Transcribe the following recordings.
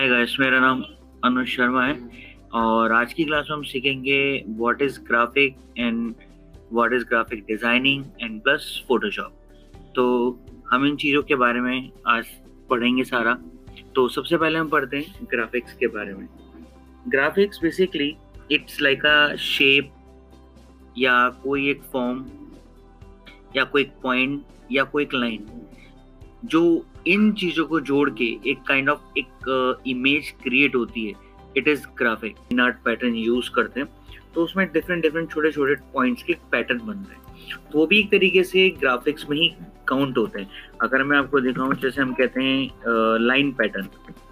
Hi guys, मेरा नाम अनुज शर्मा है और आज की क्लास में हम सीखेंगे what is graphic and what is graphic designing and plus Photoshop. तो हम इन चीज़ों के बारे में आज पढ़ेंगे सारा। तो सबसे पहले हम पढ़ते हैं ग्राफिक्स के बारे में। Graphics basically it's like a shape या कोई एक फॉर्म या कोई पॉइंट या कोई एक लाइन जो इन चीजों को जोड़ के एक काइंड ऑफ एक इमेज क्रिएट होती है। It is graphic. इन आर्ट पैटर्न यूज करते हैं तो उसमें डिफरेंट डिफरेंट छोटे छोटे पॉइंट्स के पैटर्न बनते हैं, तो वो भी एक तरीके से ग्राफिक्स में ही काउंट होते हैं। अगर मैं आपको दिखाऊं, जैसे हम कहते हैं लाइन पैटर्न,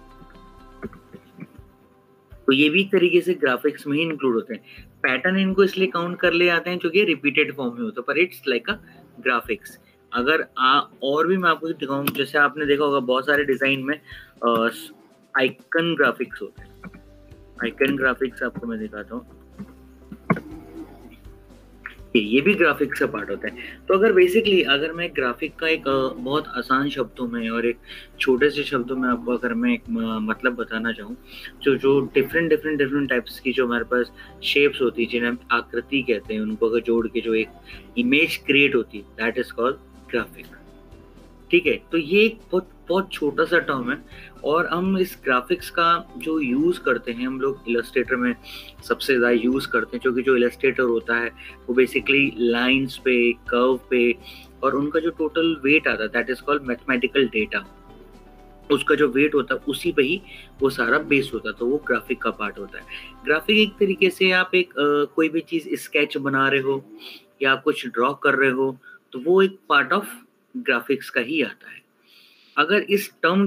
तो ये भी एक तरीके से ग्राफिक्स में ही इंक्लूड होते हैं। पैटर्न इनको इसलिए काउंट कर ले जाते हैं क्योंकि रिपीटेड फॉर्म में होता है, पर इट्स लाइक अ ग्राफिक्स। अगर और भी मैं आपको दिखाऊं, जैसे आपने देखा होगा बहुत सारे डिजाइन में आइकन ग्राफिक्स होते हैं। आइकन ग्राफिक्स आपको मैं दिखाता हूँ, ये भी ग्राफिक्स का पार्ट होता है। तो अगर बेसिकली अगर मैं ग्राफिक का एक बहुत आसान शब्दों में और एक छोटे से शब्दों में आपको अगर मैं एक मतलब बताना चाहूँ, जो डिफरेंट टाइप्स की जो हमारे पास शेप्स होती है, जिन्हें हम आकृति कहते हैं, उनको अगर जोड़ के जो एक इमेज क्रिएट होती है, दैट इज कॉल्ड ग्राफिक। ठीक है, तो ये एक बहुत बहुत छोटा सा टर्म है और हम इस ग्राफिक्स का जो यूज करते हैं, हम लोग इलस्ट्रेटर में सबसे ज़्यादा यूज करते हैं, क्योंकि जो इलस्ट्रेटर होता है वो बेसिकली लाइंस पे, कर्व पे, और उनका जो टोटल वेट आता है that is called mathematical data. उसका जो वेट होता है उसी पे ही वो सारा बेस होता है, तो वो ग्राफिक का पार्ट होता है। ग्राफिक एक तरीके से आप एक कोई भी चीज़ स्केच बना रहे हो या कुछ ड्रॉ कर रहे हो, तो वो एक पार्ट ऑफ ग्राफिक्स का ही आता है। अगर इस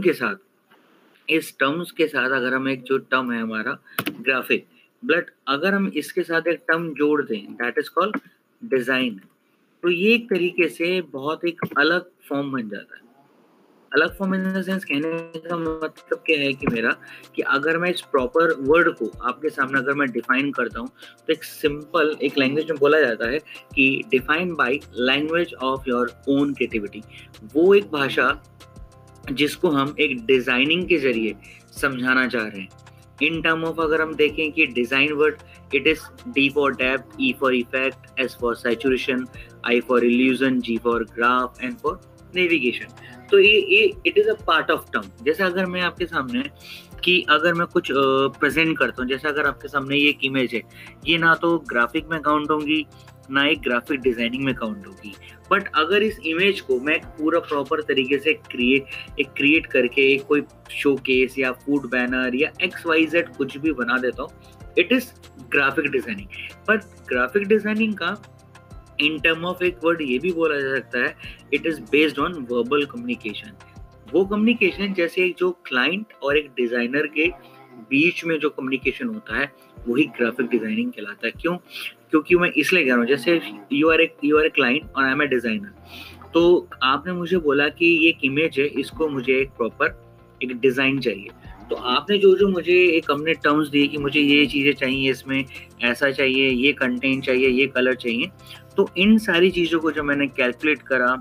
टर्म्स के साथ अगर हम एक जो टर्म है हमारा ग्राफिक, बट अगर हम इसके साथ एक टर्म जोड़ दें दैट इज कॉल्ड डिजाइन, तो ये एक तरीके से बहुत एक अलग फॉर्म बन जाता है। अलग फॉर्म इन द सेंस, कहने का मतलब क्या है कि मेरा कि अगर मैं इस प्रॉपर वर्ड को आपके सामने अगर मैं डिफाइन करता हूँ, तो एक सिंपल एक लैंग्वेज में बोला जाता है कि define by language of your own creativity. वो एक भाषा जिसको हम एक डिजाइनिंग के जरिए समझाना चाह रहे हैं। इन टर्म ऑफ अगर हम देखें कि design word, it is D for depth, E for effect, S for saturation, I for illusion, G for graph, and for navigation. तो ये it is a part of term. जैसे अगर मैं आपके सामने कि अगर मैं कुछ प्रेजेंट करता हूँ, जैसे अगर आपके सामने ये एक इमेज है, ये ना तो ग्राफिक में काउंट होंगी ना एक ग्राफिक डिजाइनिंग में काउंट होगी, बट अगर इस इमेज को मैं पूरा प्रॉपर तरीके से क्रिएट करके एक कोई शोकेस या फूड बैनर या XYZ कुछ भी बना देता हूँ, इट इज ग्राफिक डिजाइनिंग। पर ग्राफिक डिजाइनिंग का इन टर्म ऑफ एक वर्ड ये भी बोला जा सकता है, it is based on verbal communication. वो कम्युनिकेशन जैसे जो क्लाइंट और एक डिजाइनर के बीच में जो कम्युनिकेशन होता है, वही ग्राफिक डिजाइनिंग कहलाता है। क्यों? क्योंकि मैं इसलिए कह रहा हूँ, जैसे यू आर ए क्लाइंट और आई एम ए डिजाइनर, तो आपने मुझे बोला कि ये एक इमेज है, इसको मुझे एक प्रॉपर एक डिजाइन चाहिए। तो आपने जो मुझे एक हमने टर्म्स दिए कि मुझे ये चीजें चाहिए, इसमें ऐसा चाहिए, ये कंटेंट चाहिए, ये कलर चाहिए, तो इन सारी चीजों को जो मैंने कैलकुलेट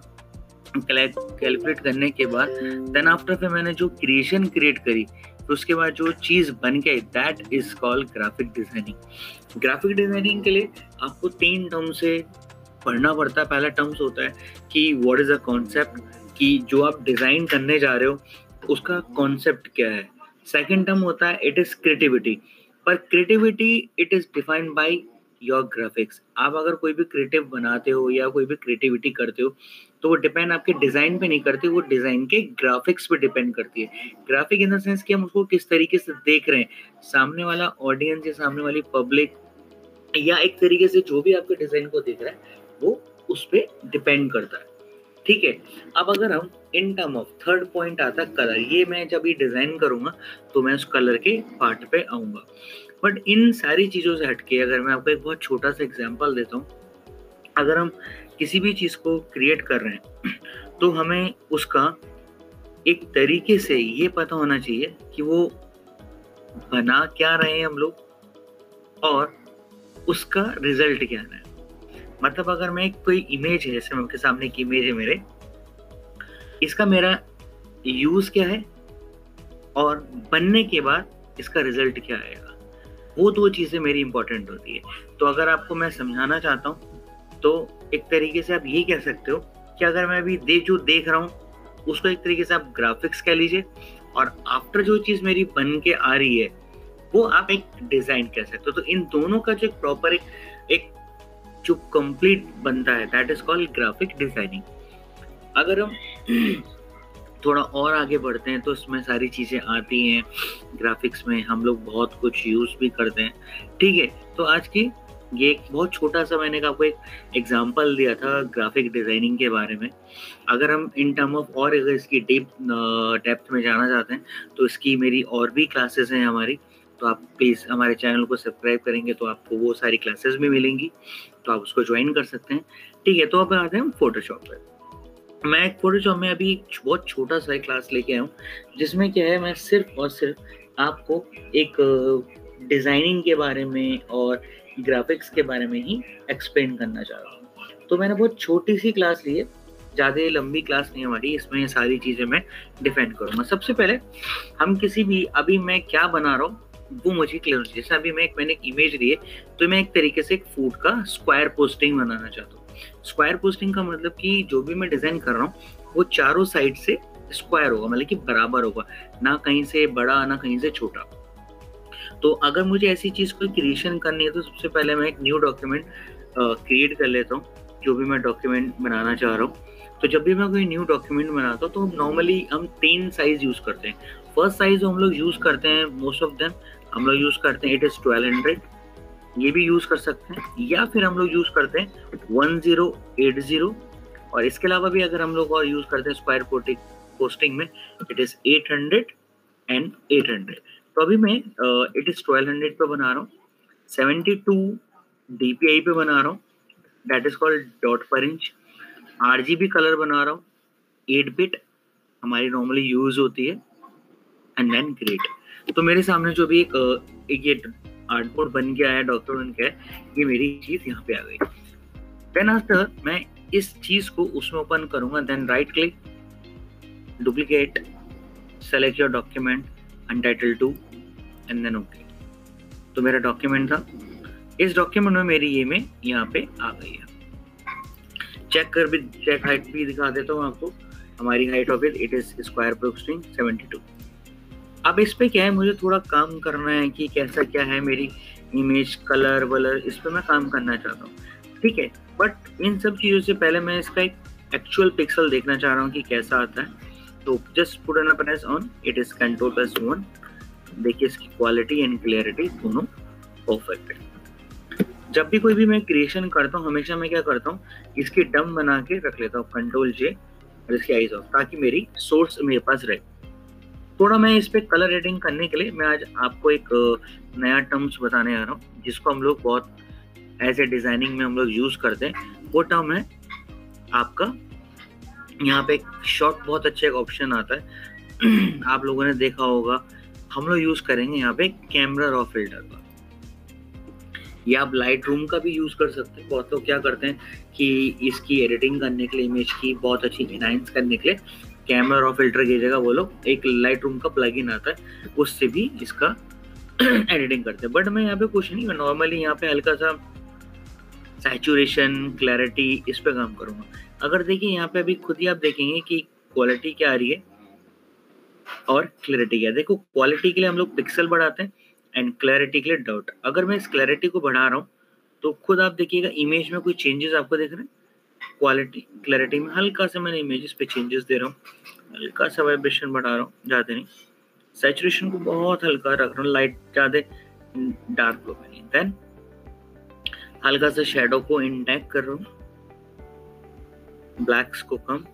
करने के बाद देन आफ्टर फिर मैंने जो क्रिएशन क्रिएट करी, तो उसके बाद जो चीज बन के that is called graphic designing. Graphic designing के लिए आपको 3 टर्म से पढ़ना पड़ता है। पहला टर्म्स होता है कि व्हाट इज अ कॉन्सेप्ट, कि जो आप डिजाइन करने जा रहे हो उसका कॉन्सेप्ट क्या है। सेकंड टर्म होता है इट इज क्रिएटिविटी, पर creativity it is defined by your graphics. आप अगर कोई भी क्रिएटिव बनाते हो या कोई भी क्रिएटिविटी करते हो, तो वो डिपेंड आपके डिजाइन पे नहीं करती, वो डिजाइन के ग्राफिक्स पे डिपेंड करती है। ग्राफिक इन द सेंस कि हम उसको किस तरीके से देख रहे हैं, सामने वाला ऑडियंस या सामने वाली पब्लिक या एक तरीके से जो भी आपके डिजाइन को देख रहा है वो उस पर डिपेंड करता है। ठीक है, अब अगर हम in term of third point आता है कलर, ये मैं जब ये डिजाइन करूंगा तो मैं उस कलर के पार्ट पे आऊंगा। बट इन सारी चीजों से हटके अगर मैं आपको एक बहुत छोटा सा एग्जांपल देता हूँ, अगर हम किसी भी चीज को क्रिएट कर रहे हैं तो हमें उसका एक तरीके से ये पता होना चाहिए कि वो बना क्या रहे हैं हम लोग और उसका रिजल्ट क्या है। मतलब अगर मैं कोई इमेज है, जैसे आपके सामने एक इमेज है मेरे, इसका मेरा यूज क्या है, और बनने के बाद इसका रिजल्ट क्या आएगा, वो दो चीज़ें मेरी इंपॉर्टेंट होती है। तो अगर आपको मैं समझाना चाहता हूँ तो एक तरीके से आप ये कह सकते हो कि अगर मैं अभी जो देख रहा हूँ उसको एक तरीके से आप ग्राफिक्स कह लीजिए, और आफ्टर जो चीज़ मेरी बन के आ रही है वो आप एक डिज़ाइन कह सकते हो। तो इन दोनों का जो प्रॉपर एक जो कंप्लीट बनता है that is called graphic designing. अगर हम थोड़ा और आगे बढ़ते हैं तो इसमें सारी चीज़ें आती हैं, ग्राफिक्स में हम लोग बहुत कुछ यूज़ भी करते हैं, ठीक है। तो आज की ये एक बहुत छोटा सा मैंने आपको एक एग्जांपल दिया था ग्राफिक डिज़ाइनिंग के बारे में। अगर हम इन टर्म ऑफ और अगर इसकी डेप्थ में जाना चाहते हैं तो इसकी मेरी और भी क्लासेस हैं हमारी, तो आप प्लीज़ हमारे चैनल को सब्सक्राइब करेंगे तो आपको वो सारी क्लासेस भी मिलेंगी, तो आप उसको ज्वाइन कर सकते हैं, ठीक है। तो अब आते हैं फोटोशॉप पे। मैं एक फोटोशॉप में अभी बहुत छोटा सा क्लास लेके आया हूँ, जिसमें क्या है मैं सिर्फ और सिर्फ आपको एक डिज़ाइनिंग के बारे में और ग्राफिक्स के बारे में ही एक्सप्लेन करना चाह रहा हूँ। तो मैंने बहुत छोटी सी क्लास ली है, ज़्यादा लंबी क्लास नहीं हमारी, इसमें ये सारी चीज़ें मैं डिफाइन करूँगा। सबसे पहले हम किसी भी अभी मैं क्या बना रहा हूँ वो मुझे क्लियर हो। जैसे अभी मैंने एक इमेज ली है, तो मैं एक तरीके से एक फूड का स्क्वायर पोस्टिंग बनाना चाहता हूँ। स्क्वायर पोस्टिंग का मतलब कि जो भी मैं डिजाइन कर रहा हूँ वो चारों साइड से स्क्वायर होगा, मतलब कि बराबर होगा, ना कहीं से बड़ा ना कहीं से छोटा। तो अगर मुझे ऐसी चीज को क्रिएशन करनी है तो सबसे पहले मैं एक न्यू डॉक्यूमेंट क्रिएट कर लेता हूँ, जो भी मैं डॉक्यूमेंट बनाना चाह रहा हूँ। तो जब भी मैं कोई न्यू डॉक्यूमेंट बनाता हूँ तो नॉर्मली हम 3 साइज यूज करते हैं। फर्स्ट साइज जो हम लोग यूज करते हैं मोस्ट ऑफ देम हम लोग यूज करते हैं इट इज 1200, ये भी यूज कर सकते हैं, या फिर हम लोग यूज करते हैं 1080, और इसके अलावा भी अगर हम लोग और यूज करते हैं स्क्वायर पोस्टिंग में इट इज 800 एंड 800। तो अभी मैं इट इज 1200 पे बना रहा हूँ, 72 DPI पे बना रहा हूँ, that is called dot per inch. RGB colour बना रहा हूँ, 8 बिट हमारी नॉर्मली यूज होती है, एंड देन ग्रेड। तो मेरे सामने जो भी एक ये आर्टबोर्ड बन गया है, डॉक्यूमेंट बन गया है, ये मेरी चीज यहाँ पे आ गई। देन आफ्टर मैं इस चीज को उसमें ओपन करूंगा, then right click, duplicate, select your document, untitled 2 and then okay. तो मेरा डॉक्यूमेंट था, इस डॉक्यूमेंट में मेरी ये में यहाँ पे आ गई है। चेक हाइट भी दिखा देता हूँ आपको। हमारी height of it is square posting 72। अब इस पे क्या है, मुझे थोड़ा काम करना है कि कैसा क्या है मेरी इमेज, कलर वलर, इस पे मैं काम करना चाहता हूँ, ठीक है। बट इन सब चीज़ों से पहले मैं इसका एक एक्चुअल पिक्सल देखना चाह रहा हूँ कि कैसा आता है। तो just put an press on, it is Ctrl+1। देखिए इसकी क्वालिटी एंड क्लियरिटी दोनों परफेक्ट है। जब भी कोई भी मैं क्रिएशन करता हूँ हमेशा मैं क्या करता हूँ, इसकी डम बना के रख लेता हूँ Ctrl+J और इसकी आइज ऑफ, ताकि मेरी सोर्स मेरे पास रहे। थोड़ा मैं इस पे कलर एडिंग करने के लिए मैं आज आपको एक नया टर्म्स बताने आ रहा हूँ, जिसको हम लोग बहुत एज ए डिजाइनिंग में हम लोग यूज करते हैं। वो टर्म है आपका, यहाँ पे एक शॉर्ट बहुत अच्छा एक ऑप्शन आता है आप लोगों ने देखा होगा, हम लोग यूज करेंगे यहाँ पे कैमरा रॉ फिल्टर का, या आप लाइट रूम का भी यूज कर सकते हैं। बहुत लोग क्या करते हैं कि इसकी एडिटिंग करने के लिए, इमेज की बहुत अच्छी एनहांस करने के लिए कैमरा रॉ फिल्टर की जगह वो लोग एक लाइट रूम का प्लगइन आता है उससे भी इसका एडिटिंग करते हैं। बट मैं यहाँ पे कुछ नहीं, मैं नॉर्मली यहाँ पे हल्का सा सैचुरेशन, क्लैरिटी, इस पे काम करूंगा। अगर देखिए यहाँ पे अभी खुद ही आप देखेंगे कि क्वालिटी क्या आ रही है और क्लैरिटी क्या है। देखो क्वालिटी के लिए हम लोग पिक्सल बढ़ाते हैं एंड क्लैरिटी के लिए डॉट। अगर मैं इस क्लैरिटी को बढ़ा रहा हूँ तो खुद आप देखिएगा इमेज में कोई चेंजेस आपको दिख रहे हैं। क्लैरिटी में हल्का सा मैंने इमेजेस पे चेंजेस दे रहा हूँ, हल्का सा वाइब्रेशन बढ़ा रहा हूँ, ज़्यादा नहीं। सैचुरेशन को बहुत हल्का रख रहा हूँ, लाइट ज़्यादा डार्क को नहीं। देन हल्का सा शेडो को इंटैक्ट कर रहा हूँ, ब्लैक्स को कम,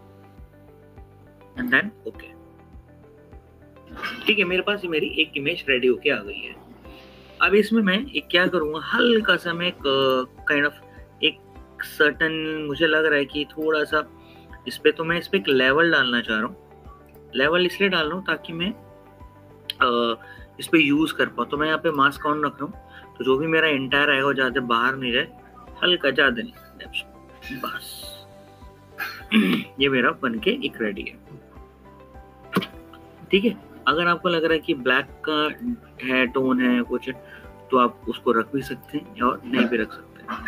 एंड देन ओके। ठीक है, मेरे पास मेरी एक इमेज रेडी होके आ गई है। अब इसमें मैं एक क्या करूँगा, हल्का सा मैं काइंड ऑफ एक सर्टन, मुझे लग रहा है कि थोड़ा सा इस पे, तो मैं इस पे एक लेवल डालना चाह रहा हूँ। लेवल इसलिए डाल रहा हूँ ताकि मैं इस पे यूज कर पाऊँ। तो मैं यहाँ पे मास्क ऑन रख रहा हूँ, तो जो भी मेरा एंटायर आएगा वो ज़्यादा बाहर नहीं जाए, हल्का ज़्यादा नहीं, बस ये मेरा बन के एक रेडी है। ठीक है, अगर आपको लग रहा है कि ब्लैक का है, टोन है कुछ, तो आप उसको रख भी सकते हैं और नहीं भी रख सकते हैं।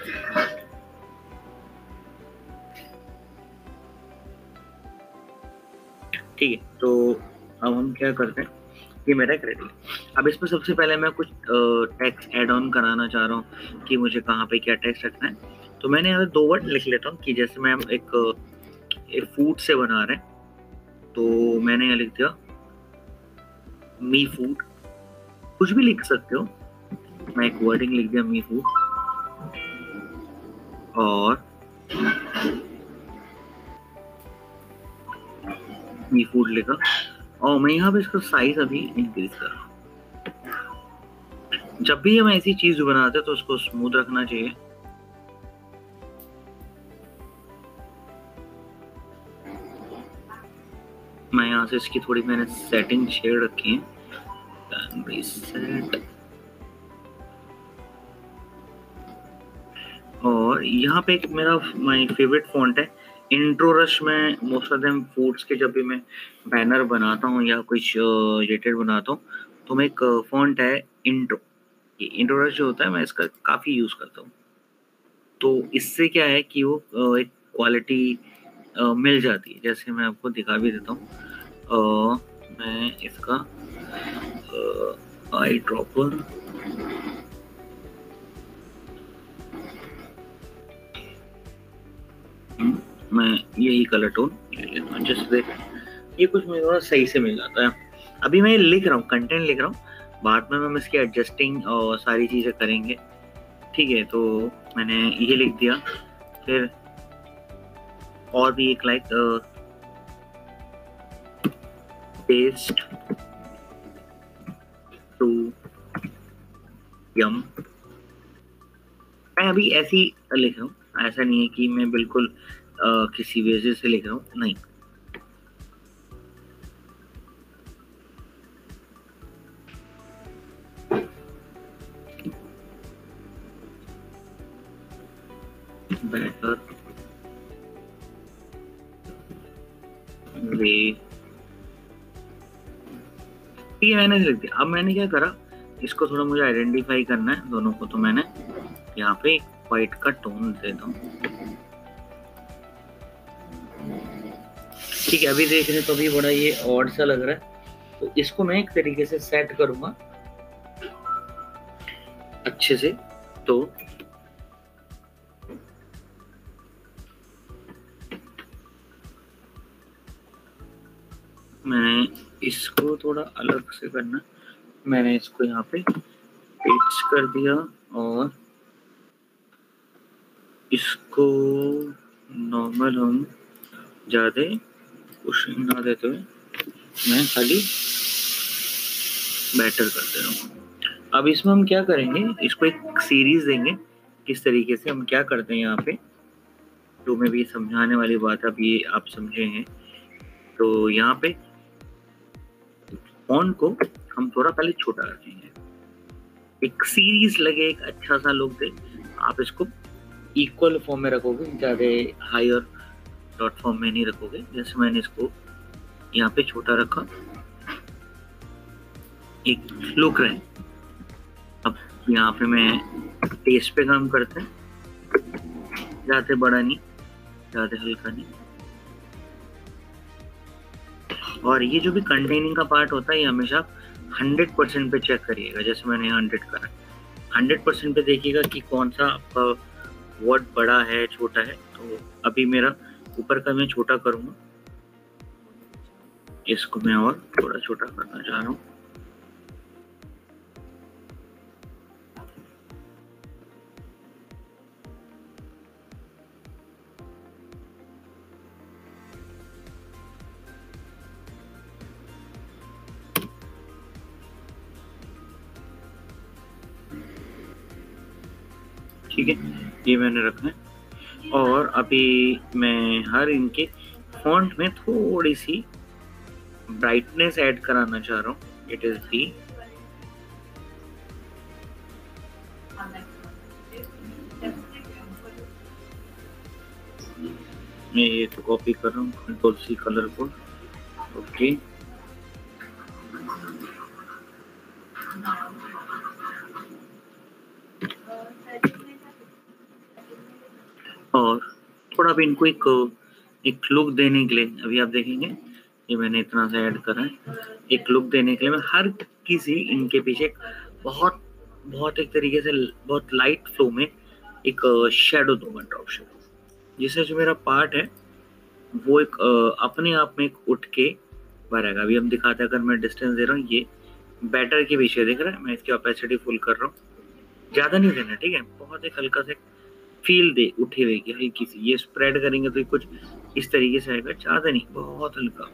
ठीक है, तो अब हम क्या करते हैं, ये मेरा एक रेडी है। अब इसमें सबसे पहले मैं कुछ टेक्स्ट ऐड ऑन कराना चाह रहा हूँ कि मुझे कहाँ पे क्या टेक्स्ट रखना है। तो मैंने यहाँ 2 वर्ड लिख लेता हूँ कि जैसे मैं एक फूड से बना रहे हैं, तो मैंने यहाँ लिख दिया मी फूड। कुछ भी लिख सकते हो, मैं एक वर्डिंग लिख दिया मी फूड, और मी फूड लिखा, और मैं यहाँ पे इसका साइज अभी इंक्रीज कर रहा हूँ। जब भी हम ऐसी चीज बनाते हैं तो उसको स्मूथ रखना चाहिए। मैं यहाँ से इसकी थोड़ी मैंने सेटिंग छेड़ रखी है, रीसेट। और यहाँ पे एक मेरा माय फेवरेट फॉन्ट है इंट्रो रश में। मोस्ट ऑफ देम फूड्स के जब भी मैं बैनर बनाता हूँ या कुछ रिलेटेड बनाता हूँ, तो मैं एक फॉन्ट है इंट्रो, ये इंट्रो रश जो होता है मैं इसका काफ़ी यूज़ करता हूँ। तो इससे क्या है कि वो एक क्वालिटी मिल जाती है। जैसे मैं आपको दिखा भी देता हूँ, मैं इसका आई ड्रॉपर, मैं यही कलर टोन ले लेता हूँ, जैसे देख ये कुछ मुझे थोड़ा सही से मिल जाता है। अभी मैं लिख रहा हूँ, कंटेंट लिख रहा हूँ, बाद में हम इसकी एडजस्टिंग और सारी चीज़ें करेंगे। ठीक है, तो मैंने ये लिख दिया। फिर और भी एक लाइक टेस्ट टू यम। मैं अभी ऐसी लिख रहा हूँ, ऐसा नहीं है कि मैं बिल्कुल किसी वजह से लिख रहा हूँ, नहीं। बेटर वे, ठीक है, मैंने लिख दिया। अब मैंने क्या करा, इसको थोड़ा मुझे आइडेंटिफाई करना है दोनों को, तो मैंने यहाँ पे व्हाइट का टोन देता हूँ। ठीक है, अभी देख रहे तो अभी बड़ा ये ऑड सा लग रहा है, तो इसको मैं एक तरीके से सेट करूंगा अच्छे से। तो मैंने इसको थोड़ा अलग से करना, मैंने इसको यहाँ पे पेस्ट कर दिया, और इसको नॉर्मल हम ज़्यादा पुशिंग ना देते हुए मैं खाली बेटर कर दे रहा हूँ। अब इसमें हम क्या करेंगे, इसको एक सीरीज देंगे किस तरीके से हम क्या करते हैं यहाँ पे, जो मैं भी समझाने वाली बात अब ये आप समझे हैं। तो यहाँ पे फॉन्ट को हम थोड़ा पहले छोटा रखेंगे, एक सीरीज लगे, एक अच्छा सा लुक दे। आप इसको इक्वल फॉर्म में रखोगे, ज़्यादा हायर डॉट फॉर्म में नहीं रखोगे। जैसे मैंने इसको यहाँ पे छोटा रखा, एक लुक रहे। अब यहाँ पे मैं टेस्ट पे काम करते हैं, ज़्यादा बड़ा नहीं, ज़्यादा हल्का नहीं। और ये जो भी कंटेनिंग का पार्ट होता है ये हमेशा 100% पे चेक करिएगा। जैसे मैंने 100 करा, 100% पे देखिएगा कि कौन सा आपका वर्ड बड़ा है छोटा है। तो अभी मेरा ऊपर का मैं छोटा करूँगा, इसको मैं और थोड़ा छोटा करना चाह रहा हूँ। ठीक है, ये मैंने रखा है। और अभी मैं हर इनके फॉन्ट में थोड़ी सी ब्राइटनेस ऐड कराना चाह रहा हूँ। इट इज भी मैं ये तो कॉपी कर रहा हूँ, कंट्रोल सी कलर को, ओके। और थोड़ा भी इनको एक लुक देने के लिए अभी आप देखेंगे ये मैंने इतना सा ऐड करा है। एक लुक देने के लिए मैं हर किसी इनके पीछे बहुत बहुत एक तरीके से बहुत लाइट फ्लो में एक शेडो दूंगा, ड्रॉप शेडो, जिससे जो मेरा पार्ट है वो एक अपने आप में एक उठ के भरेगा। अभी हम दिखाते हैं, अगर मैं डिस्टेंस दे रहा हूँ, ये बैटर के पीछे देख रहा है, मैं इसकी ऑपेसिटी फुल कर रहा हूँ, ज्यादा नहीं देना, ठीक है, बहुत एक हल्का सा फील दे उठे हुए की हल्की सी। ये स्प्रेड करेंगे तो कुछ इस तरीके से आएगा, ज्यादा नहीं, बहुत हल्का।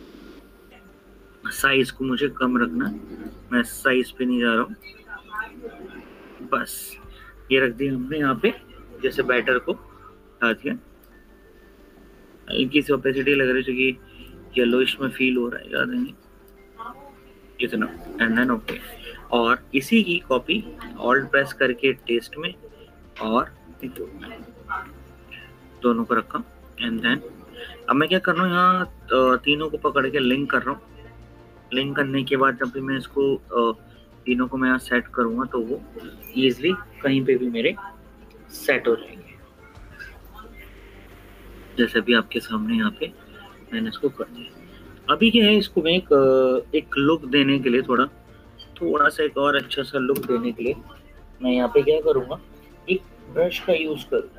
साइज को मुझे कम रखना, मैं साइज पे नहीं जा रहा हूँ, बस ये रख दिया हमने यहाँ पे, जैसे बैटर को हटा दिया। हल्की सी ऑपेसिटी लग रही है क्योंकि येलोइश में फील हो रहा है, ज्यादा नहीं, इतना, एंड देन ओके। और इसी की कॉपी ऑल्ट प्रेस करके टेस्ट में और दोनों को रखा, एंड देन अब मैं क्या कर रहा हूँ, यहाँ तीनों को पकड़ के लिंक कर रहा हूँ। लिंक करने के बाद जब भी मैं इसको तीनों को मैं यहाँ सेट करूँगा तो वो ईजिली कहीं पे भी मेरे सेट हो जाएंगे, जैसे भी आपके सामने यहाँ पे मैंने इसको कर दिया। अभी क्या है, इसको मैं एक लुक देने के लिए थोड़ा सा एक और अच्छा सा लुक देने के लिए मैं यहाँ पे क्या करूँगा, एक ब्रश का यूज करूँगा।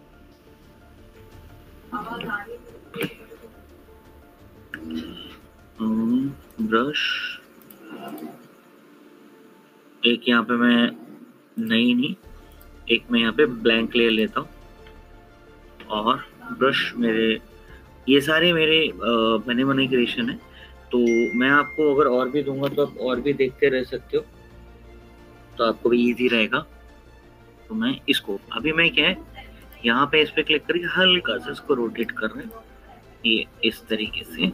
ब्रश एक यहाँ पे मैं नहीं एक मैं यहाँ पे ब्लैंक ले लेता हूँ, और ब्रश मेरे ये सारे मेरे बने बने क्रिएशन है, तो मैं आपको अगर और भी दूंगा तो आप और भी देखते रह सकते हो, तो आपको भी इजी रहेगा। तो मैं इसको अभी मैं क्या है, यहाँ पे इस पे क्लिक करके हल्का सा इसको रोटेट कर रहे हैं, ये इस तरीके से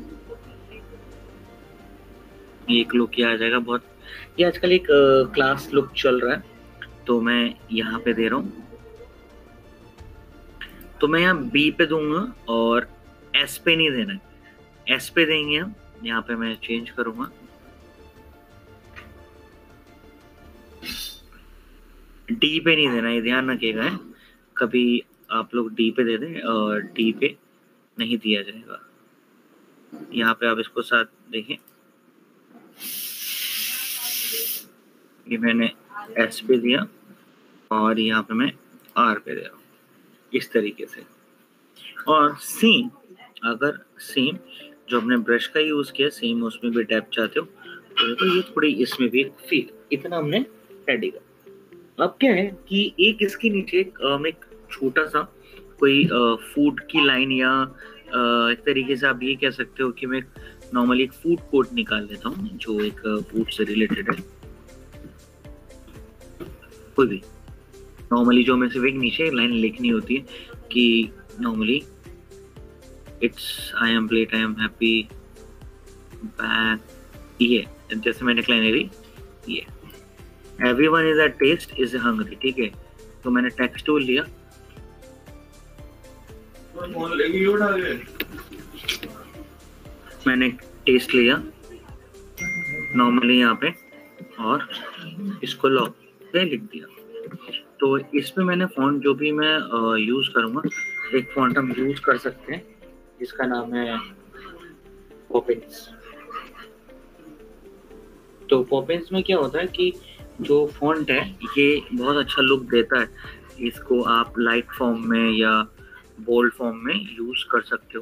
ये एक लुक आ जाएगा। बहुत ये आजकल एक क्लास लुक चल रहा है, तो मैं यहाँ पे दे रहा हूँ, तो मैं यहाँ बी पे दूंगा और एस पे नहीं देना है, एस पे देंगे हम। यहाँ पे मैं चेंज करूंगा, डी पे नहीं देना, ये ध्यान रखिएगा है, कभी आप लोग डी पे दे दें और डी पे नहीं दिया जाएगा। यहाँ पे आप इसको साथ देखें, ये मैंने एस पे दिया और यहाँ पे मैं आर पे दे रहा हूँ, इस तरीके से। और सेम अगर सेम जो हमने ब्रश का यूज किया सेम उसमें भी टैप चाहते हो तो देखो ये थोड़ी इसमें भी फील, इतना हमने रेडी कर। अब क्या है कि एक इसके नीचे एक छोटा सा कोई फूड की लाइन या एक तरीके से आप ये कह सकते हो कि मैं नॉर्मली एक फूड कोड निकाल लेता हूँ जो एक फूड से रिलेटेड है। कोई भी नॉर्मली जो हमें सिर्फ एक नीचे लाइन लिखनी होती है कि normally it's I am plate I am happy back, ये जैसे मैंने क्लाइनरी ये everyone is at test is hungry, ठीक है। तो मैंने टेक्स्ट टूल लिया, मैंने टेस्ट लिया नॉर्मली यहाँ पे और इसको लॉक पे लिख दिया। तो इसमें मैंने फॉन्ट जो भी मैं यूज करूँगा, एक फॉन्ट हम यूज कर सकते हैं जिसका नाम है पॉपिंस। तो पॉपिंस में क्या होता है कि जो फॉन्ट है ये बहुत अच्छा लुक देता है, इसको आप लाइट फॉर्म में या बोल्ड फॉर्म में यूज कर सकते हो,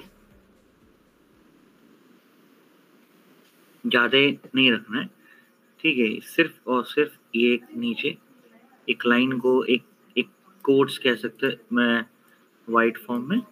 ज़्यादा नहीं रखना है, ठीक है। सिर्फ और सिर्फ ये एक नीचे एक लाइन को एक कोट्स कह सकते हैं, मैं वाइट फॉर्म में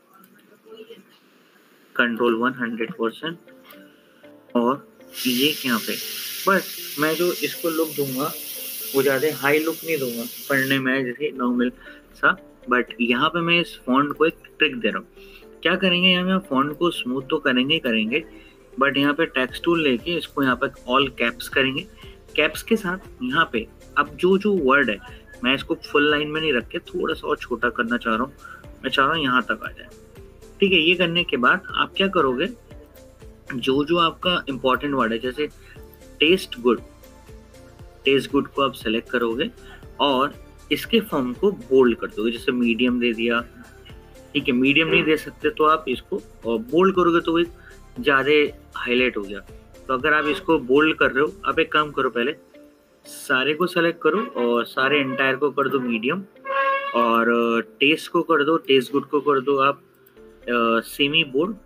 कंट्रोल 100%, और ये यहाँ पे बस मैं जो इसको लुक दूंगा वो ज़्यादा हाई लुक नहीं दूंगा, पढ़ने में जैसे नॉर्मल सा, बट यहाँ पे मैं इस फॉन्ट को एक ट्रिक दे रहा हूँ। क्या करेंगे, यहाँ पे फॉन्ट को स्मूथ तो करेंगे, बट यहाँ पे टेक्स्ट टूल लेके इसको यहाँ पे ऑल कैप्स करेंगे। कैप्स के साथ यहाँ पे अब जो वर्ड है मैं इसको फुल लाइन में नहीं रख के थोड़ा सा और छोटा करना चाह रहा हूँ, मैं चाह रहा हूँ यहाँ तक आ जाए, ठीक है। ये करने के बाद आप क्या करोगे, जो आपका इम्पोर्टेंट वर्ड है जैसे टेस्ट गुड को आप सेलेक्ट करोगे और इसके फॉर्म को बोल्ड कर दोगे, जैसे मीडियम दे दिया, ठीक है। मीडियम नहीं दे सकते तो आप इसको बोल्ड करोगे तो वो ज़्यादा हाईलाइट हो गया। तो अगर आप इसको बोल्ड कर रहे हो, आप एक काम करो, पहले सारे को सेलेक्ट करो और सारे एंटायर को कर दो मीडियम, और टेस्ट को कर दो, टेस्ट गुड को कर दो आप सेमी बोल्ड,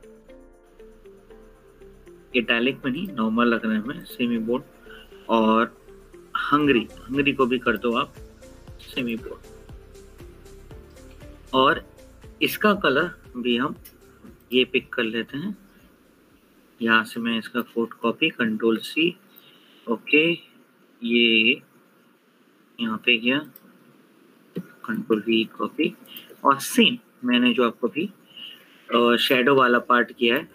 इटैलिक में नहीं, नॉर्मल रखने में सेमी बोल्ड, और हंगरी को भी कर दो आप सेमी बोल्ड। और इसका कलर भी हम ये पिक कर लेते हैं, यहाँ से मैं इसका code copy, control C, okay, ये यहाँ पे गया, कंट्रोल वी कॉपी, और सेम मैंने जो आपको भी शेडो वाला पार्ट किया है,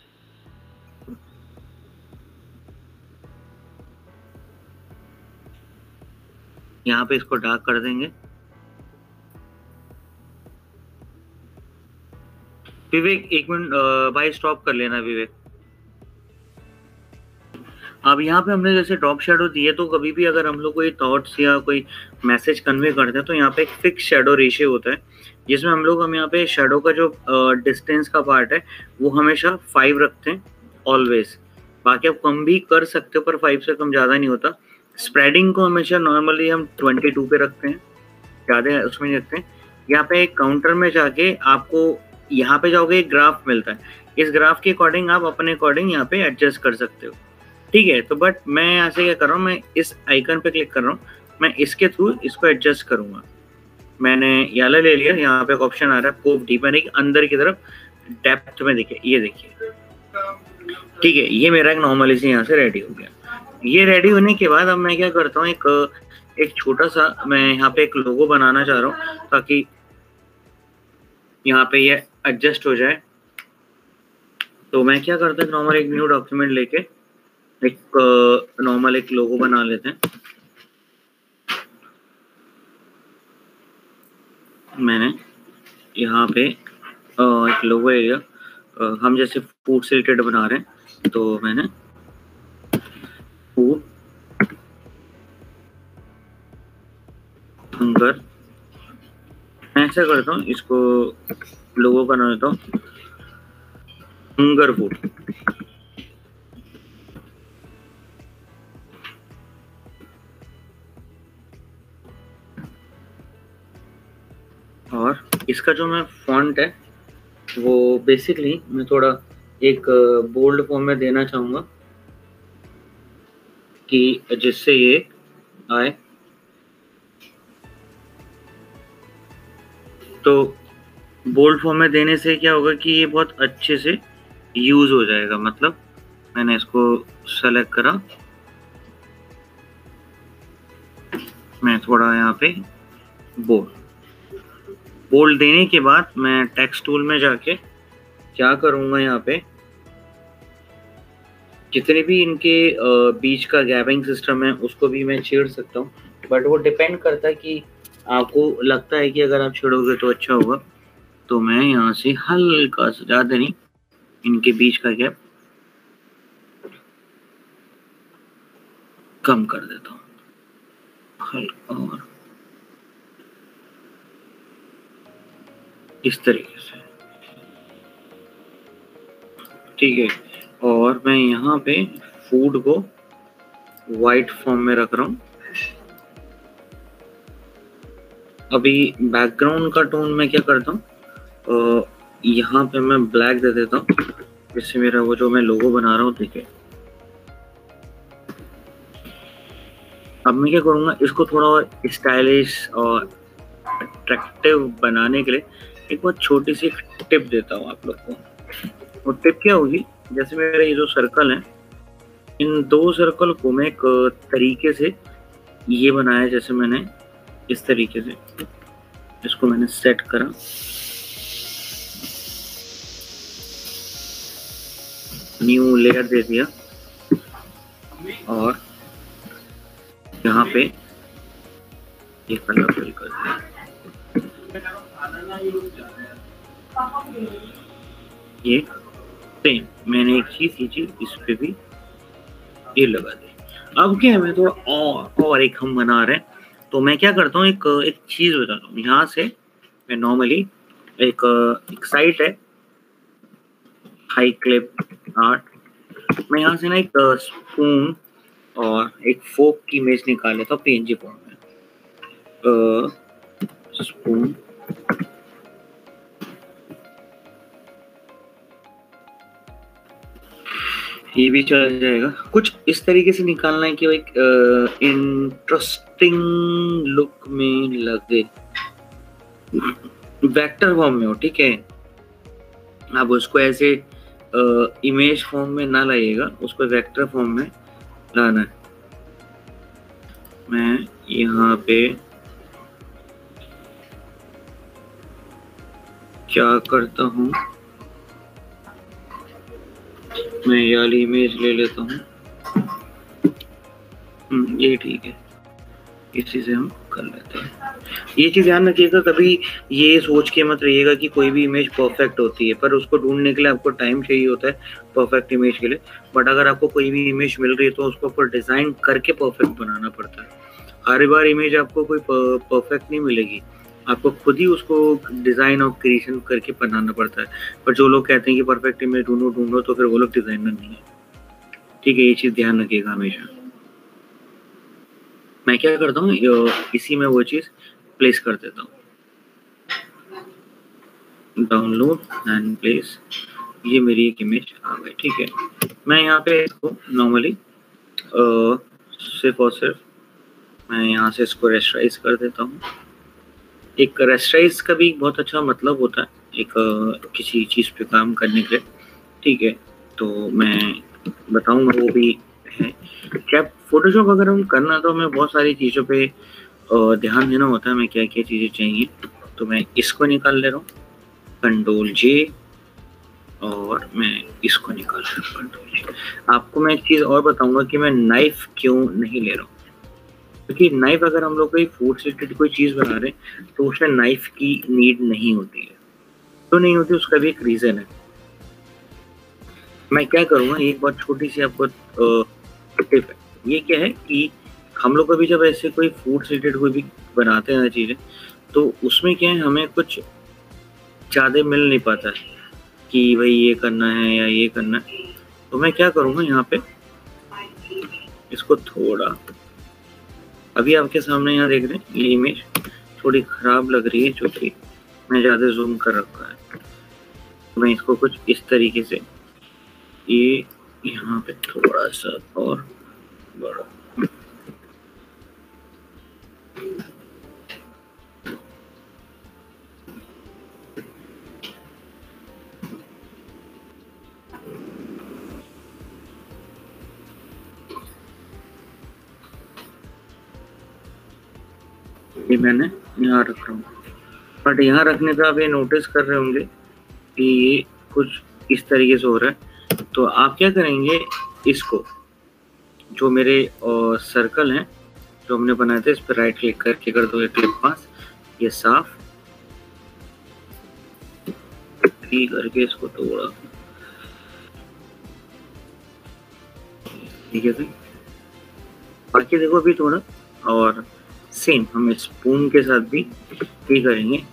यहाँ पे इसको डार्क कर देंगे। विवेक एक मिनट भाई स्टॉप कर लेना विवेक। अब यहाँ पे हमने जैसे ड्रॉप शेडो दिए, तो कभी भी अगर हम लोग कोई थॉट्स या कोई मैसेज कन्वे करते हैं तो यहाँ पे एक फिक्स शेडो रेशियो होता है, जिसमें हम यहाँ पे शेडो का जो डिस्टेंस का पार्ट है वो हमेशा 5 रखते हैं ऑलवेज। बाकी आप कम भी कर सकते हो पर 5 से कम ज़्यादा नहीं होता। स्प्रेडिंग को हमेशा नॉर्मली हम 22 पे रखते हैं, ज़्यादा उसमें नहीं रखते हैं। यहाँ पे एक काउंटर में जाके आपको यहाँ पे जाओगे एक ग्राफ मिलता है, इस ग्राफ के अकॉर्डिंग आप अपने अकॉर्डिंग यहाँ पे एडजस्ट कर सकते हो, ठीक है। तो बट मैं यहाँ से क्या कर रहा हूँ, मैं इस आइकन पे क्लिक कर रहा हूँ, मैं इसके थ्रू इसको एडजस्ट करूँगा। मैंने याला ले लिया, यहाँ पे एक ऑप्शन आ रहा है कोव डीप, यानी कि अंदर की तरफ डेप्थ में देखिए, ये देखिए, ठीक है। ये मेरा एक नॉर्मली से यहाँ से रेडी हो गया। ये रेडी होने के बाद अब मैं क्या करता हूँ, एक छोटा सा मैं यहाँ पे एक लोगो बनाना चाह रहा हूँ, ताकि यहाँ पे ये एडजस्ट हो जाए। तो मैं क्या करता हूँ, नॉर्मल एक न्यू डॉक्यूमेंट लेके एक नॉर्मल एक लोगो बना लेते हैं। मैंने यहाँ पे एक लोगो एरिया, हम जैसे फूड से रिलेटेड बना रहे हैं, तो मैंने फूड हंगर ऐसा करता हूँ, इसको लोगो बना देता हूँ हंगर फूड। और इसका जो मैं फॉन्ट है वो बेसिकली मैं थोड़ा एक बोल्ड फॉर्म में देना चाहूँगा कि जिससे ये आए। तो बोल्ड फॉर्म में देने से क्या होगा कि ये बहुत अच्छे से यूज हो जाएगा। मतलब मैंने इसको सेलेक्ट करा, मैं थोड़ा यहाँ पे बोल्ड देने के बाद मैं टेक्स्ट टूल में जाके क्या करूँगा, यहाँ पे जितने भी इनके बीच का गैपिंग सिस्टम है उसको भी मैं छेड़ सकता हूँ, बट वो डिपेंड करता है कि आपको लगता है कि अगर आप छेड़ोगे तो अच्छा होगा। तो मैं यहाँ से हल्का सा, ज़्यादा नहीं, इनके बीच का गैप कम कर देता हूँ हल्का, और इस तरीके से, ठीक है। और मैं यहाँ पे फूड को वाइट फॉर्म में रख रहा हूँ। अभी बैकग्राउंड का टोन मैं क्या करता हूँ, यहाँ पे मैं ब्लैक दे देता हूँ, जिससे मेरा वो जो मैं लोगो बना रहा हूँ दिखे। अब मैं क्या करूँगा, इसको थोड़ा और स्टाइलिश और अट्रैक्टिव बनाने के लिए एक बहुत छोटी सी टिप देता हूँ आप लोग को। वो टिप क्या होगी, जैसे मेरे ये जो सर्कल है, इन 2 सर्कल को मैं एक तरीके से ये बनाया, जैसे मैंने इस तरीके से इसको मैंने सेट करा, न्यू लेयर दे दिया, और यहाँ पे ये कलर फिल कर दिया। ये सेम मैंने एक चीज इस पे भी ये लगा दी। अब क्या है, मैं थोड़ा और एक हम बना रहे हैं, तो मैं क्या करता हूँ, एक चीज़ बताता हूँ। यहाँ से मैं नॉर्मली एक साइट है हाई क्लिप आर्ट, मैं यहाँ से ना एक स्पून और एक फोक की इमेज निकाल लेता हूँ पीएनजी फॉर्म में। स्पून, ये भी चल जाएगा। कुछ इस तरीके से निकालना है कि वो एक इंटरेस्टिंग लुक में लगे, वेक्टर फॉर्म में हो, ठीक है। अब उसको ऐसे इमेज फॉर्म में ना लाइएगा, उसको वेक्टर फॉर्म में लाना है। मैं यहाँ पे क्या करता हूँ, मैं ये वाली इमेज ले लेता हूँ। ये ठीक है, इसी से हम कर लेते हैं। ये चीज़ ध्यान रखिएगा, कभी ये सोच के मत रहिएगा कि कोई भी इमेज परफेक्ट होती है, पर उसको ढूंढने के लिए आपको टाइम चाहिए होता है परफेक्ट इमेज के लिए। बट अगर आपको कोई भी इमेज मिल रही है तो उसको आपको डिज़ाइन करके परफेक्ट बनाना पड़ता है। हर बार इमेज आपको कोई परफेक्ट नहीं मिलेगी, आपको खुद ही उसको डिज़ाइन और क्रिएशन करके बनाना पड़ता है। पर जो लोग कहते हैं कि परफेक्ट इमेज ढूंढो, तो फिर वो लोग डिज़ाइनर नहीं है, ठीक है। ये चीज़ ध्यान रखिएगा हमेशा। मैं क्या करता हूँ, इसी में वो चीज़ प्लेस कर देता हूँ, डाउनलोड एंड प्लेस। ये मेरी एक इमेज आ गई, ठीक है। मैं यहाँ पे इसको नॉर्मली सिर्फ और सिर्फ मैं यहाँ से इसको रेस्टराइज कर देता हूँ। एक रेस्टराइज का भी बहुत अच्छा मतलब होता है एक किसी चीज़ पे काम करने के लिए, ठीक है। तो मैं बताऊँगा वो भी है क्या। फोटोशॉप अगर हम करना तो हमें बहुत सारी चीज़ों पे ध्यान देना होता है, हमें क्या क्या चीज़ें चाहिए। तो मैं इसको निकाल ले रहा हूँ, कंट्रोल जे, और मैं इसको निकाल रहा हूँ, कंट्रोल जे। आपको मैं एक चीज़ और बताऊंगा कि मैं नाइफ क्यों नहीं ले रहा हूँ, क्योंकि नाइफ अगर हम लोग कोई फूड से रिलेटेड कोई चीज़ बना रहे हैं तो उसमें नाइफ की नीड नहीं होती है। तो नहीं होती, उसका भी एक रीज़न है। मैं क्या करूँगा, एक बहुत छोटी सी आपको टिप है। ये क्या है कि हम लोग कभी जब ऐसे कोई फूड से रिलेटेड कोई भी बनाते हैं चीज़ें, तो उसमें क्या है, हमें कुछ ज़्यादा मिल नहीं पाता है कि भाई ये करना है या ये करना है। तो मैं क्या करूँगा, यहाँ पे इसको थोड़ा, अभी आपके सामने यहाँ देख रहे हैं ये इमेज थोड़ी ख़राब लग रही है क्योंकि मैं ज़्यादा जूम कर रखा है। तो मैं इसको कुछ इस तरीके से ये यहाँ पे थोड़ा सा और बड़ा, ये मैंने यहाँ रख रहा हूँ। बट यहाँ रखने पे आप ये नोटिस कर रहे होंगे कि ये कुछ इस तरीके से हो रहा है। तो आप क्या करेंगे, इसको जो मेरे सर्कल हैं जो हमने बनाए थे, इस पर राइट क्लिक करके कर दो क्लिप पास, ये साफ करके इसको तोड़ा, ठीक है। बाकी देखो अभी थोड़ा, और सेम हम स्पून के साथ भी ये करेंगे।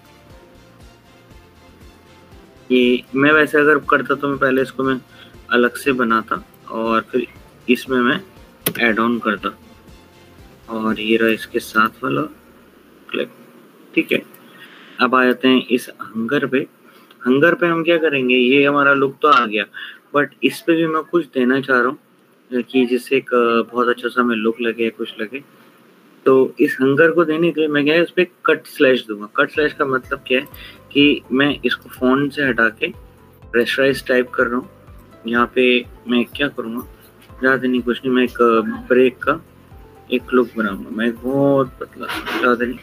ये मैं वैसे अगर करता तो मैं पहले इसको मैं अलग से बनाता और फिर इसमें मैं ऐड ऑन करता, और ये रहा इसके साथ वाला क्लिप, ठीक है। अब आ जाते हैं इस हंगर पे। हंगर पे हम क्या करेंगे, ये हमारा लुक तो आ गया, बट इस पे भी मैं कुछ देना चाह रहा हूँ कि जिससे एक बहुत अच्छा सा हमें लुक लगे, कुछ लगे। तो इस हंगर को देने के लिए मैं क्या है, उस पर कट स्लैश दूंगा। कट स्लैश का मतलब क्या है कि मैं इसको फ़ॉन्ट से हटा के रेस्टराइज टाइप कर रहा हूँ। यहाँ पे मैं क्या करूँगा, ज़्यादा नहीं, कुछ नहीं, मैं एक ब्रेक का एक लुक बनाऊंगा। मैं बहुत पतला, ज़्यादा नहीं,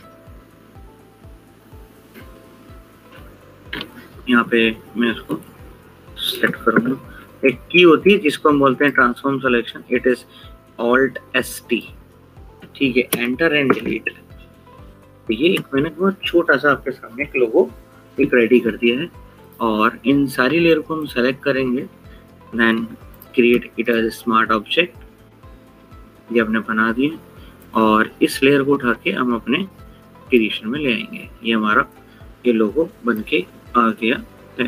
यहाँ पे मैं इसको सेट करूँगा। एक की होती है जिसको हम बोलते हैं transform selection, it is alt ST, ठीक है। Enter and delete. तो ये एक मैंने बहुत छोटा सा आपके सामने एक लोगो एक रेडी कर दिया है, और इन सारी लेयर को हम सेलेक्ट करेंगे, then create it as smart object, ये हमने बना दिए। और इस लेयर को उठा के हम अपने क्रिएशन में ले आएंगे। ये हमारा ये लोगो बन के आ गया है।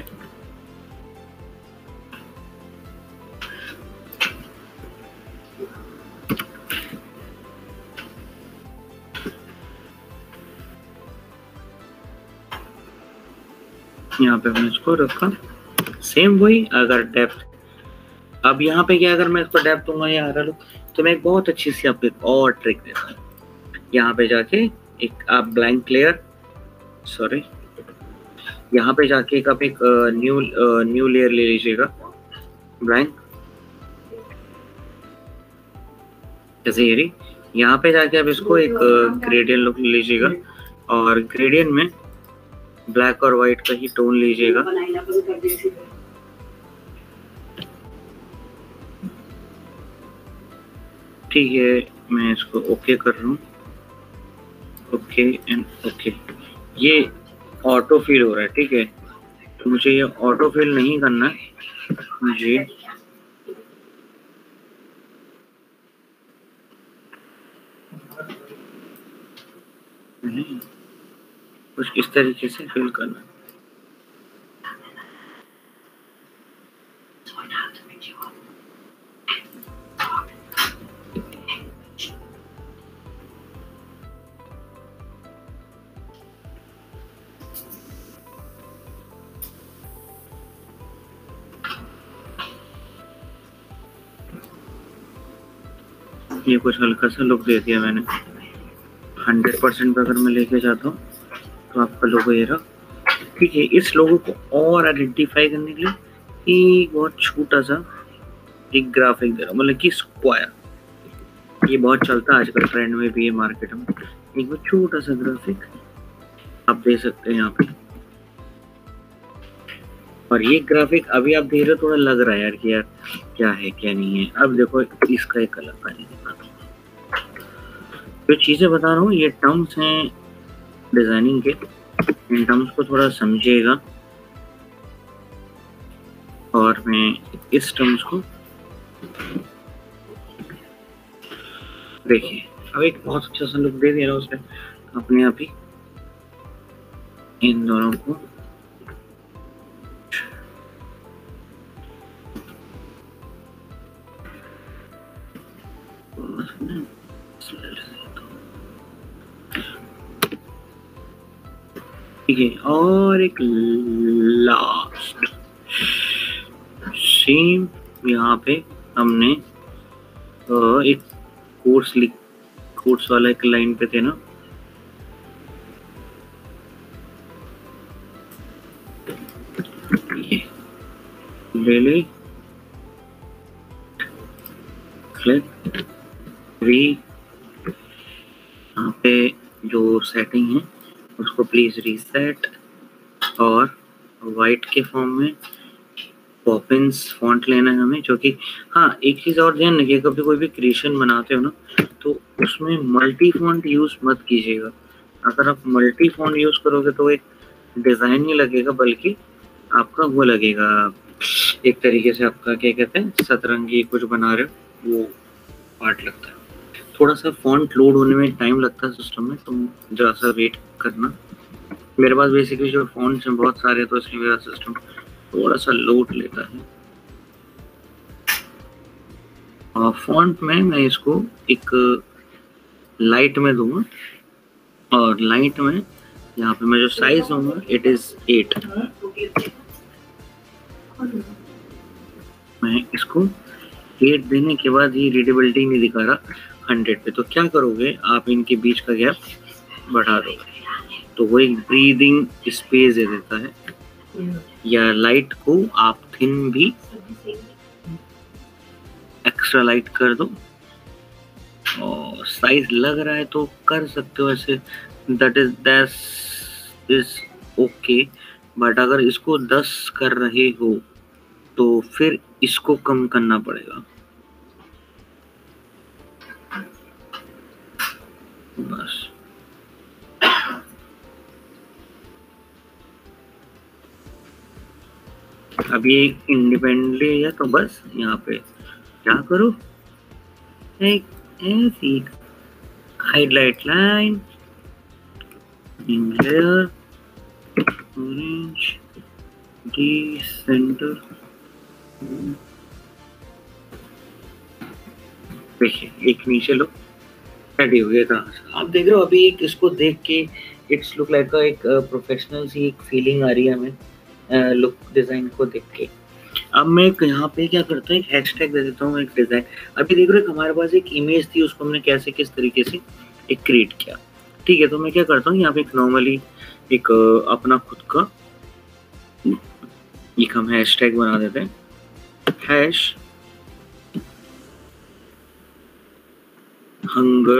यहाँ पे मैंने इसको रखा, सेम वही। अगर डेप्थ, अब यहाँ पे क्या, अगर मैं इसको डेप्थ दूंगा या हरा लूँ, तो मैं एक बहुत अच्छी सी आपको एक और ट्रिक देता हूँ। यहाँ पे जाके एक आप ब्लैंक लेयर, सॉरी, यहाँ पे जाके एक आप एक न्यू लेयर ले लीजिएगा, ब्लैंक, जैसे ये रही। यहाँ पे जाके आप इसको एक ग्रेडियंट लुक लीजिएगा और ग्रेडियंट में ब्लैक और व्हाइट का ही टोन लीजिएगा। ठीक है, मैं इसको ओके कर रहा हूँ, ओके एंड ओके। ये ऑटो फिल हो रहा है, ठीक है, तो मुझे ये ऑटो फिल नहीं करना है, मुझे कुछ इस तरीके से फिल करना है। ये कुछ हल्का सा लुक दे दिया मैंने। 100% पे अगर मैं लेके जाता हूँ तो आपका लोगो ये रहा, ठीक है। इस लोगो को और आइडेंटिफाई करने के लिए एक बहुत छोटा सा एक ग्राफिक दे रहा हूँ, मतलब कि स्क्वायर, ये बहुत चलता है आजकल, ट्रेंड में भी है मार्केट में। एक बहुत छोटा सा ग्राफिक आप दे सकते हैं यहाँ पे। और ये ग्राफिक अभी आप देख रहे हो, थोड़ा लग रहा है यार कि यार क्या है क्या नहीं है। अब देखो इसका एक अलग का जो चीजें बता रहा हूँ, ये टर्म्स हैं डिजाइनिंग के, इन टर्म्स को थोड़ा समझिएगा। और मैं इस टर्म्स को देखिए, अब एक बहुत अच्छा सा लुक दे दे रहा हूँ उसमें अपने आप ही इन दोनों को। ठीक है, और एक लास्ट सेम यहाँ पे हमने एक कोर्स वाला एक लाइन पे थे ना, ये ले क्लिक वी, यहाँ पे जो सेटिंग है उसको प्लीज रीसेट, और वाइट के फॉर्म में पॉपिंस फॉन्ट लेना है हमें, जो कि हाँ एक चीज और ध्यान रखिए, कभी कोई भी क्रिएशन बनाते हो ना तो उसमें मल्टी फॉन्ट यूज मत कीजिएगा। अगर आप मल्टी फॉन्ट यूज करोगे तो एक डिजाइन नहीं लगेगा, बल्कि आपका वो लगेगा एक तरीके से, आपका क्या कहते हैं, सतरंगी कुछ बना रहे हो वो पार्ट लगता है। थोड़ा सा फॉन्ट लोड होने में टाइम लगता है सिस्टम में, तो जरा सा वेट करना। मेरे पास बेसिकली जो फॉन्ट्स हैं बहुत सारे, तो इसलिए मेरा सिस्टम थोड़ा सा लोड लेता है। और फॉन्ट में मैं इसको एक लाइट में दूंगा, और लाइट में यहाँ पे मैं जो साइज दूंगा इट इज 8। मैं इसको 8 देने के बाद ये रीडेबिलिटी नहीं दिखा रहा 100 पे, तो क्या करोगे आप, इनके बीच का गैप बढ़ा दोगे तो वो एक ब्रीदिंग स्पेस दे देता है। या लाइट को आप थिन भी एक्स्ट्रा लाइट कर दो, और साइज लग रहा है तो कर सकते हो ऐसे, दैट इज ओके। बट अगर इसको 10 कर रहे हो तो फिर इसको कम करना पड़ेगा बस। अब ये इंडिपेंडेंटली है, तो बस यहाँ पे क्या करो, एक ऐसी highlight line in layer orange center। देखिए एक नीचे लो रेडी हो गया था। आप देख रहे हो अभी एक इसको देख के इट्स लुक लाइक एक प्रोफेशनल सी एक फीलिंग आ रही है हमें लुक डिजाइन को देख के। अब मैं यहाँ पे क्या करता हूँ, एक हैशटैग दे देता हूँ एक डिजाइन। अभी देख रहे हो हमारे पास एक इमेज थी, उसको हमने कैसे किस तरीके से एक क्रिएट किया। ठीक है, तो मैं क्या करता हूँ यहाँ पे एक नॉर्मली एक अपना खुद का एक हम हैशटैग बना देते हैं, हैश हंगर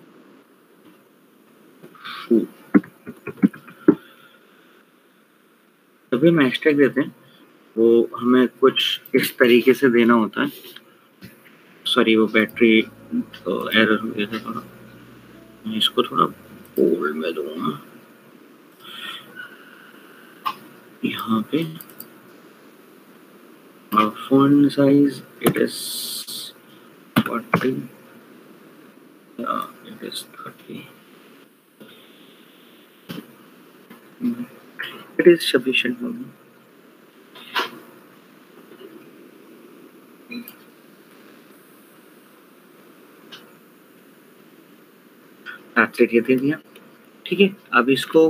फूड। जब भी हम हैशटैग देते हैं वो हमें कुछ इस तरीके से देना होता है। सॉरी वो बैटरी एरर हो गया था थोड़ा, मैं इसको थोड़ा बोल्ड में दूंगा यहाँ पे। font size it is 40, it is 30, it is sufficient for me। ये दे दिया। ठीक है, अब इसको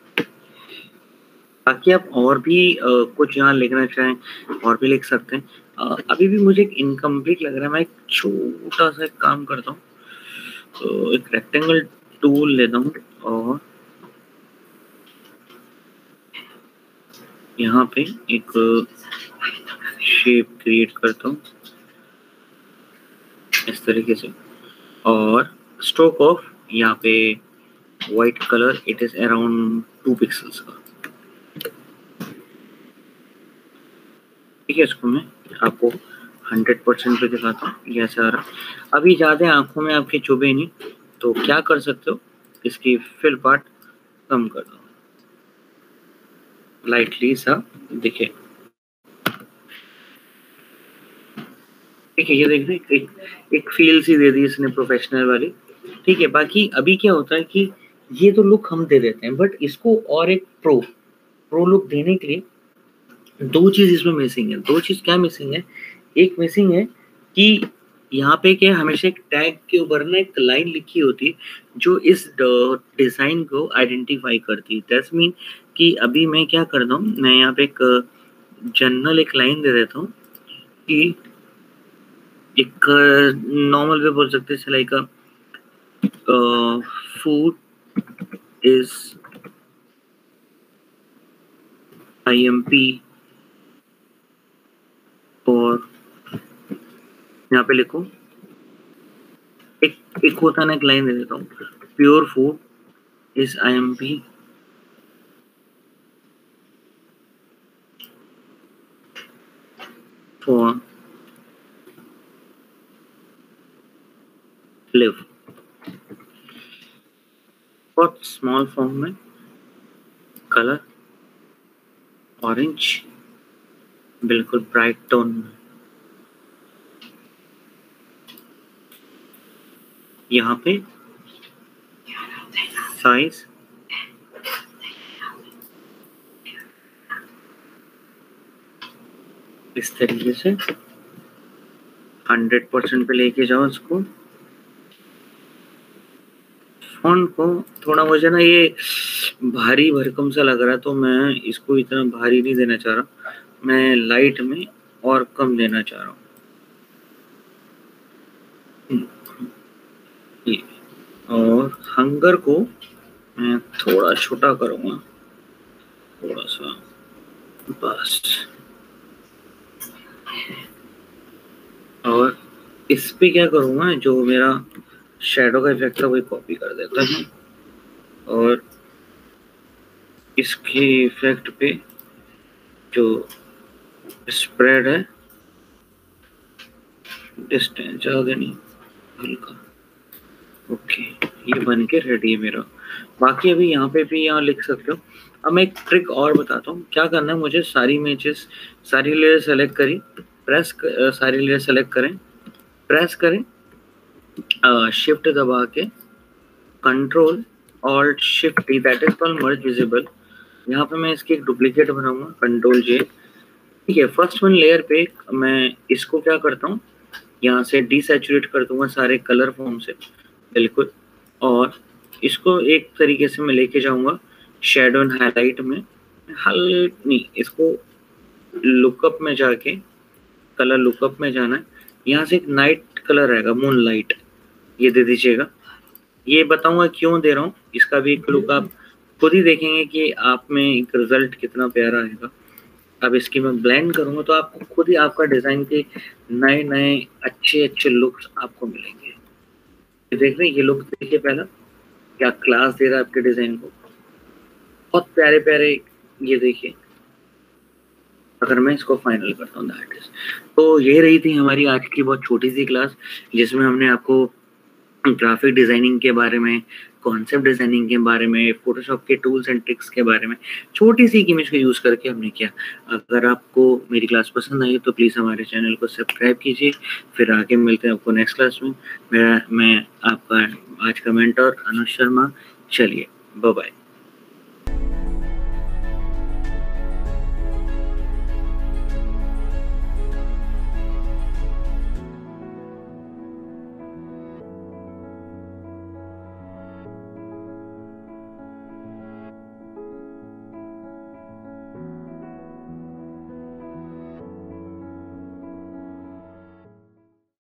बाकी आप और भी कुछ यहाँ लिखना चाहें और भी लिख सकते हैं। अभी भी मुझे एक इनकम्प्लीट लग रहा है, मैं एक छोटा सा एक काम करता हूँ। तो एक रेक्टेंगल टूल लेता हूँ और यहाँ पे एक शेप क्रिएट करता हूँ इस तरीके से, और स्ट्रोक ऑफ यहाँ पे white colour it is around 2 pixels का। ठीक है, इसको मैं आपको 100% पे दिखाता हूँ, ये ऐसा आ रहा। अभी ज़्यादा आंखों में आपके चुभे नहीं, तो क्या कर सकते हो, इसकी फिल पार्ट कम कर दो लाइटली सा दिखे। ठीक है, ये देख रहे एक फील सी दे दी इसने प्रोफेशनल वाली। ठीक है, बाकी अभी क्या होता है कि ये तो लुक हम दे देते हैं, बट इसको और एक प्रो लुक देने के लिए दो चीज इसमें मिसिंग है। दो चीज क्या मिसिंग है, एक मिसिंग है कि यहाँ पे क्या हमेशा एक टैग के ऊपर ना एक लाइन लिखी होती है जो इस डिजाइन को आइडेंटिफाई करती है। दैट्स मीन कि अभी मैं क्या करता हूँ, मैं यहाँ पे एक जनरल एक लाइन दे देता हूँ कि एक नॉर्मल वे बोल सकते हैं लाइक फूड इज IMP और यहाँ पे लिखो एक होता ना एक लाइन दे देता हूँ, pure food is IMP for live. बहुत स्मॉल फॉर्म में, कलर ऑरेंज, बिल्कुल ब्राइट टोन में। यहाँ पे साइज इस तरीके से 100% पे लेके जाओ इसको। फॉन्ट को थोड़ा मुझे ना ये भारी भरकम सा लग रहा है, तो मैं इसको इतना भारी नहीं देना चाह रहा, मैं लाइट में और कम देना चाह रहा हूँ। और हंगर को मैं थोड़ा छोटा करूँगा, थोड़ा सा बस। और इस पे क्या करूँगा, जो मेरा शैडो का इफेक्ट है वही कॉपी कर देता है, और इसके इफेक्ट पे जो स्प्रेड है डिस्टेंस ज़्यादा नहीं, हल्का। ओके, ये बन के रेडी है मेरा। बाकी अभी यहाँ पे भी यहाँ लिख सकते हो। अब मैं एक ट्रिक और बताता हूँ क्या करना है मुझे। सारी इमेजेस सारी लेयर सेलेक्ट करी, सारी लेयर सेलेक्ट करें, प्रेस करें, शिफ्ट दबा के control alt shift T, that is called merge visible. यहाँ पे मैं इसकी एक डुप्लीकेट बनाऊंगा, कंट्रोल जे। ठीक है, फर्स्ट वन लेयर पे मैं इसको क्या करता हूँ, यहाँ से डिसैचुरेट कर दूंगा सारे कलर फॉर्म से बिल्कुल, और इसको एक तरीके से मैं लेके जाऊंगा शेडो एंड हाईलाइट में, नहीं, इसको लुकअप में जाके, कलर लुकअप में जाना है, यहाँ से एक नाइट कलर आएगा, मून लाइट, ये दे दीजिएगा। ये बताऊंगा क्यों दे रहा हूँ, इसका भी एक लुक आप खुद ही देखेंगे कि आप में एक रिजल्ट कितना प्यारा आएगा। अब इसकी मैं ब्लेंड करूंगा तो आपको खुद ही आपका डिजाइन के नए नए अच्छे अच्छे लुक्स आपको मिलेंगे। ये देख रहे हैं, ये लुक देखिए पहला, क्या क्लास दे रहा है आपके डिजाइन को, बहुत प्यारे प्यारे। ये देखिए, अगर मैं इसको फाइनल करता हूँ, दैट इज। तो ये रही थी हमारी आज की बहुत छोटी सी क्लास, जिसमें हमने आपको ग्राफिक डिजाइनिंग के बारे में, कॉन्सेप्ट डिजाइनिंग के बारे में, फोटोशॉप के टूल्स एंड ट्रिक्स के बारे में छोटी सी इमेज का यूज करके हमने किया। अगर आपको मेरी क्लास पसंद आई तो प्लीज हमारे चैनल को सब्सक्राइब कीजिए। फिर आगे मिलते हैं आपको नेक्स्ट क्लास में। मैं आपका आज का मेंटर अनुज शर्मा। चलिए, बाय बाय।